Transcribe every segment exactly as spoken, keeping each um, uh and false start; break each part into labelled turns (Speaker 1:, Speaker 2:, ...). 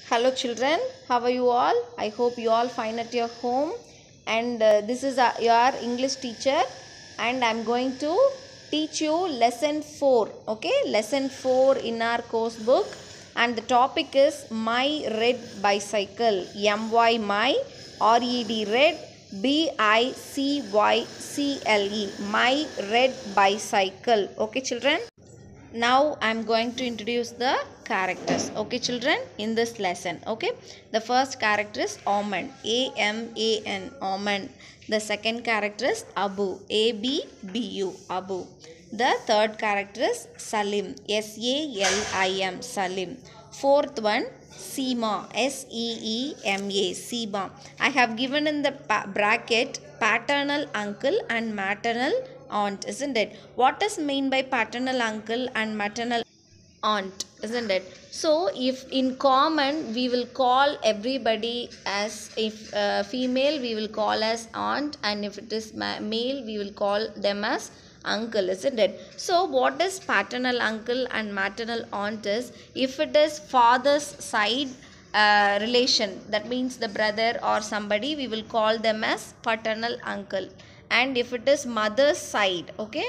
Speaker 1: Hello children, how are you all? I hope you all fine at your home, and uh, this is uh, your English teacher, and I'm going to teach you lesson four. Okay, lesson four in our course book, and the topic is My Red Bicycle. M Y my R E D red, B I C Y C L E, My Red Bicycle. Okay children. Now I am going to introduce the characters. Okay children, in this lesson. Okay, the first character is Aman, A M A N, Aman. The second character is Abu, A B B U, Abu. The third character is Salim, S A L I M, Salim. Fourth one, Seema, S E E M A, Seema. I have given in the bracket paternal uncle and maternal aunt, isn't it? What is mean by paternal uncle and maternal aunt, isn't it? So if in common we will call everybody as, if uh, female we will call as aunt, and if it is male we will call them as uncle, isn't it? So what is paternal uncle and maternal aunt is, if it is father's side uh, relation, that means the brother or somebody, we will call them as paternal uncle. And if it is mother's side, okay,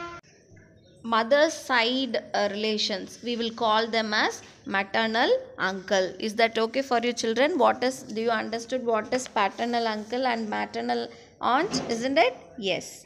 Speaker 1: mother's side uh, relations, we will call them as maternal uncle. Is that okay for you children? What is, do you understood what is paternal uncle and maternal aunt, isn't it? Yes.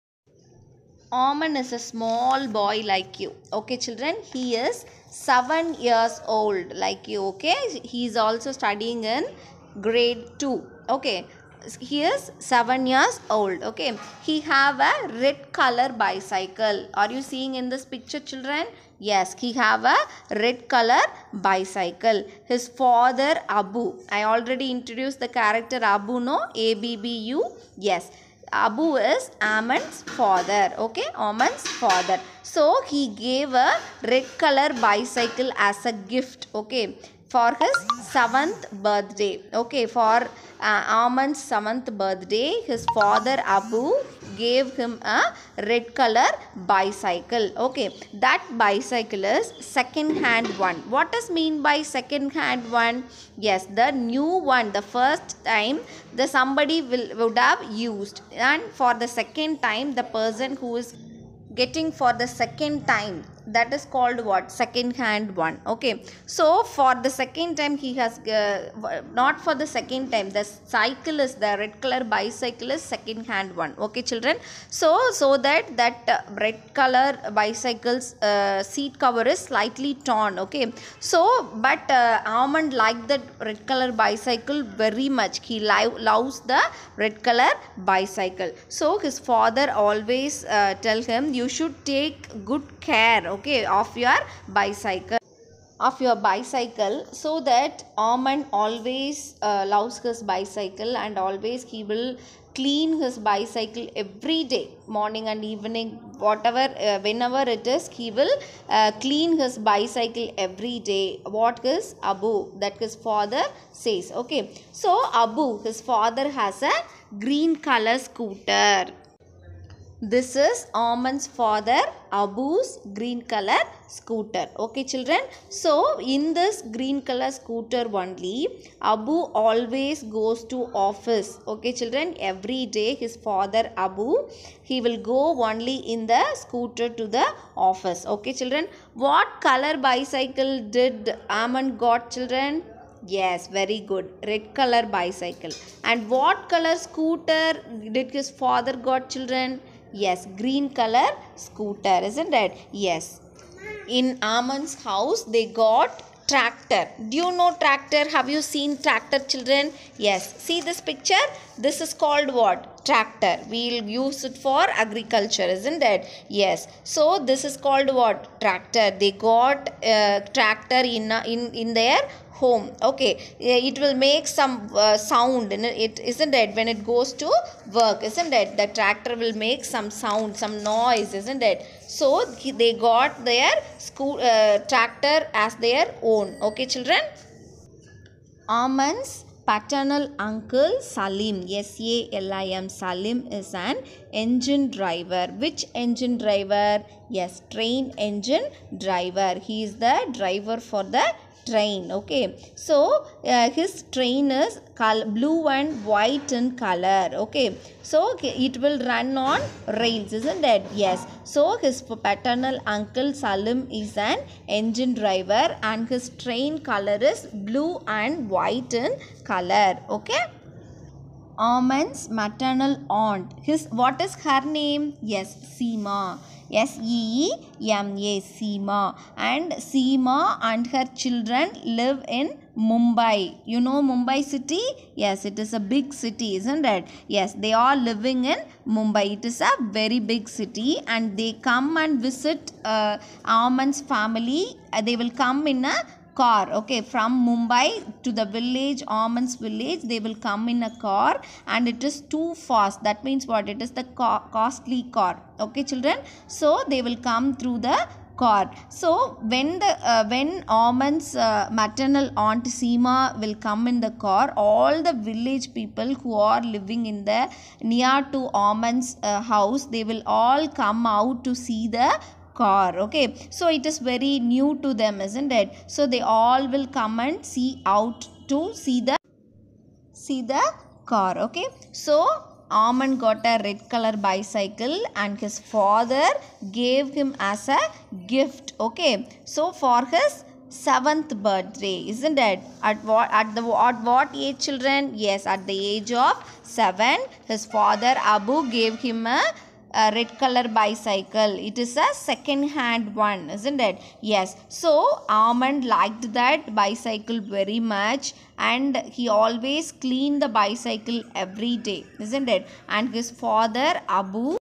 Speaker 1: Aman is a small boy like you. Okay children, he is seven years old like you. Okay, he is also studying in grade two. Okay, he is seven years old. Okay, he have a red color bicycle. Are you seeing in this picture children? Yes, he have a red color bicycle. His father Abu, I already introduced the character Abu, no? A B B U. Yes, Abu is Aman's father. Okay, Aman's father. So he gave a red color bicycle as a gift. Okay, for his seventh birthday. Okay, for uh, Aman's seventh birthday, his father Abu gave him a red color bicycle. Okay, that bicycle is second hand one. What does mean by second hand one? Yes, the new one, the first time the somebody will would have used, and for the second time the person who is getting for the second time, that is called what? Second hand one. Okay, so for the second time he has uh, not for the second time, the cycle is, the red color bicycle is second hand one. Okay children, so so that that uh, red color bicycle's uh, seat cover is slightly torn. Okay, so but uh, Almond liked that red color bicycle very much. He lo loves the red color bicycle, so his father always uh, tell him, you should take good care, okay, of your bicycle of your bicycle so that Aman always uh, loves his bicycle, and always he will clean his bicycle every day, morning and evening, whatever uh, whenever it is, he will uh, clean his bicycle every day. What is Abu, that his father says. Okay, so Abu, his father, has a green color scooter. This is Aman's father Abu's green color scooter. Okay children, so in this green color scooter only, Abu always goes to office. Okay children, every day his father Abu, he will go only in the scooter to the office. Okay children, what color bicycle did Aman got children? Yes, very good, red color bicycle. And what color scooter did his father got children? Yes, green color scooter, isn't it? Yes. In Aman's house, they got tractor. Do you know tractor? Have you seen tractor children? Yes. See this picture? This is called what? Tractor. We'll use it for agriculture, isn't it? Yes. So this is called what? Tractor. They got uh, tractor in, uh, in, in their home. Okay, it will make some uh, sound in it, it isn't it, when it goes to work, isn't it? The tractor will make some sound, some noise, isn't it? So they got their school uh, tractor as their own. Okay children, Aman's paternal uncle Salim, S A L I M, Salim, is an engine driver. Which engine driver? Yes, train engine driver. He is the driver for the train. Okay, so uh, his train is color, blue and white in color. Okay, so it will run on rails, isn't it? Yes. So his paternal uncle Salim is an engine driver and his train color is blue and white in color. Okay. Aman's maternal aunt. His what is her name? Yes, Seema. S E E M A, Seema. And Seema and her children live in Mumbai. You know Mumbai city? Yes, it is a big city, isn't it? Yes, they are living in Mumbai. It is a very big city and they come and visit uh, Aman's family. Uh, they will come in a car. Okay, from Mumbai to the village, Aman's village, they will come in a car and it is too fast. That means what? It is the co costly car. Okay, children. So they will come through the car. So when the uh, when Aman's uh, maternal aunt Seema will come in the car, all the village people who are living in the near to Aman's uh, house, they will all come out to see the car. Okay, so it is very new to them, isn't it? So they all will come and see out to see the see the car. Okay, so Aman got a red color bicycle and his father gave him as a gift. Okay, so for his seventh birthday, isn't it? At what at the at what age, children? Yes, at the age of seven, his father Abu gave him a a red color bicycle. It is a second hand one, isn't it? Yes. So Aman liked that bicycle very much and he always cleaned the bicycle every day, isn't it? And his father Abu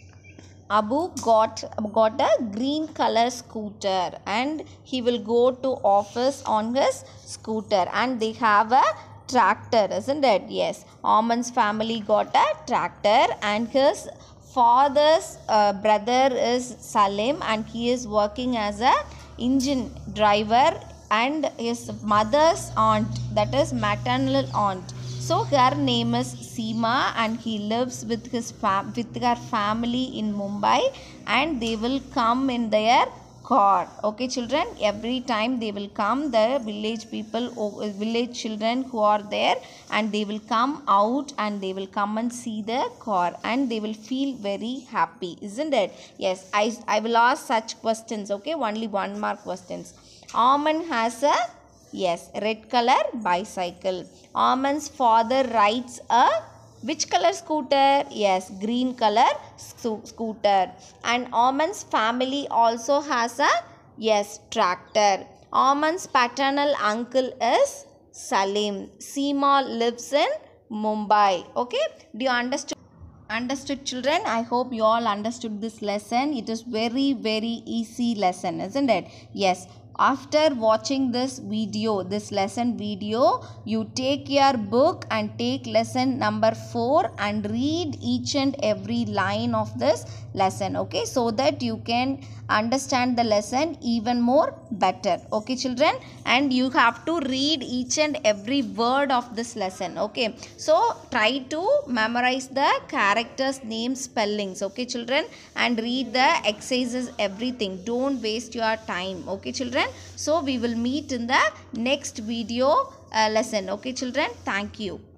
Speaker 1: Abu got got a green color scooter and he will go to office on his scooter and they have a tractor, isn't it? Yes. Aman's family got a tractor and his father's uh, brother is Salim and he is working as a engine driver and his mother's aunt, that is maternal aunt. So her name is Seema and he lives with his fam with her family in Mumbai and they will come in their car. Okay, children, every time they will come, the village people, village children who are there, and they will come out and they will come and see the car and they will feel very happy, isn't it? Yes, I, I will ask such questions. Okay, only one mark questions. Aman has a, yes, red color bicycle. Aman's father rides a which color scooter? Yes, green color scooter. And Aman's family also has a, yes, tractor. Aman's paternal uncle is Salim. Seema lives in Mumbai. Okay, do you understand? Understood, children? I hope you all understood this lesson. It is very very easy lesson, isn't it? Yes. After watching this video, this lesson video, you take your book and take lesson number four and read each and every line of this lesson, okay, so that you can understand the lesson even more better. Okay, children, and you have to read each and every word of this lesson. Okay, so try to memorize the characters, names, spellings. Okay, children, and read the exercises, everything. Don't waste your time. Okay, children, so we will meet in the next video uh, lesson. Okay, children, thank you.